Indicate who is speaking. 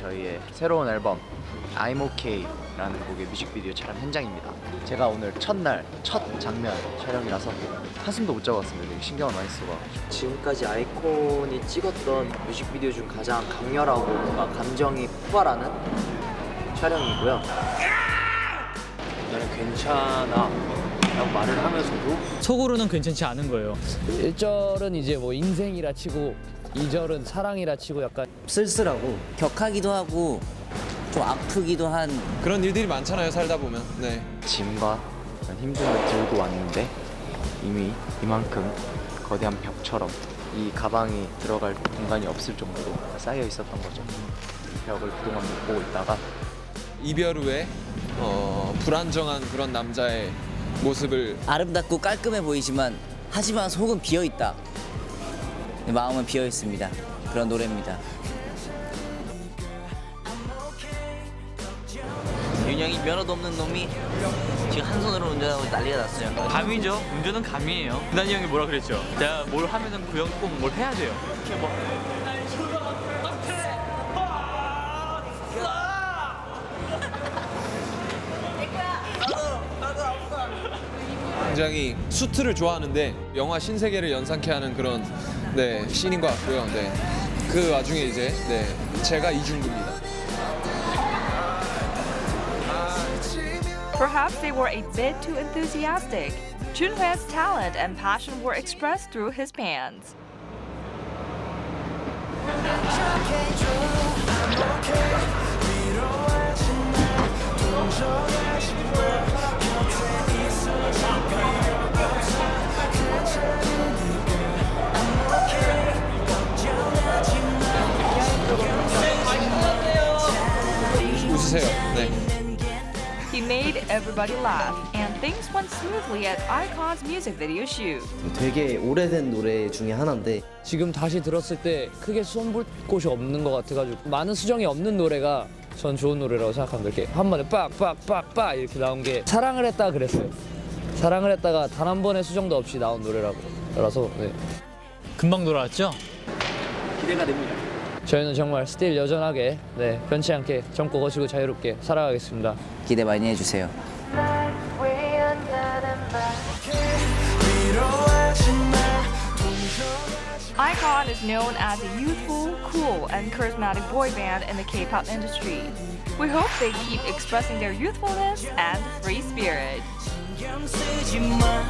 Speaker 1: 저희의 새로운 앨범 I'm OK라는 곡의 뮤직비디오 촬영 현장입니다. 제가 오늘 첫날 첫 장면 촬영이라서 한숨도 못 자고 왔습니다. 되게 신경을 많이 쓰고.
Speaker 2: 지금까지 아이콘이 찍었던 뮤직비디오 중 가장 강렬하고 뭔가 감정이 폭발하는 촬영이고요.
Speaker 1: 나는 괜찮아 라고 말을 하면서도
Speaker 3: 속으로는 괜찮지 않은 거예요.
Speaker 4: 1절은 이제 뭐 인생이라 치고 2절은 사랑이라 치고 약간
Speaker 5: 쓸쓸하고 격하기도 하고 좀 아프기도 한
Speaker 6: 그런 일들이 많잖아요, 살다 보면. 네.
Speaker 1: 짐과 힘듦을 들고 왔는데 이미 이만큼 거대한 벽처럼 이 가방이 들어갈 공간이 없을 정도로 쌓여 있었던 거죠. 이 벽을 그동안 못 보고 있다가
Speaker 6: 이별 후에 불안정한 그런 남자의 모습을
Speaker 5: 아름답고 깔끔해 보이지만 하지만 속은 비어있다. 마음은 비어있습니다. 그런 노래입니다. 윤영이 면허도 없는 놈이 지금 한 손으로 운전하고 난리가 났어요.
Speaker 3: 감이죠. 운전은 감이에요. 준환이 형이 뭐라 그랬죠? 내가 뭘 하면은 그 형 꼭 뭘 해야 돼요. 이렇게 뭐.
Speaker 6: 굉장히 수트를 좋아하는데 영화 신세계를 연상케 하는 그런 씬인 것 같고요. 그 와중에 이제 제가 이중구입니다.
Speaker 7: Perhaps they were a bit too enthusiastic. Junho's talent and passion were expressed through his pants.
Speaker 6: 웃으세요. 네.
Speaker 7: He made everybody laugh, and things went smoothly at iKON's music video shoot.
Speaker 8: 되게 오래된 노래 중에 하나인데
Speaker 4: 지금 다시 들었을 때 크게 손볼 곳이 없는 것 같아가지고 많은 수정이 없는 노래가 전 좋은 노래라고 생각합니다. 이렇게 한 번에 빡빡빡빡 이렇게 나온 게 사랑을 했다 그랬어요. 사랑을 했다가 단 한 번의 수정도 없이 나온 노래라서
Speaker 3: 금방 돌아왔죠?
Speaker 2: 기대가 됩니다.
Speaker 4: 저희는 정말 스틸 여전하게 변치 않게 젊고 거시고 자유롭게 살아가겠습니다.
Speaker 5: 기대 많이 해주세요.
Speaker 7: iKON is known as a youthful, cool, and charismatic boy band in the K-pop industry. We hope they keep expressing their youthfulness and free spirit.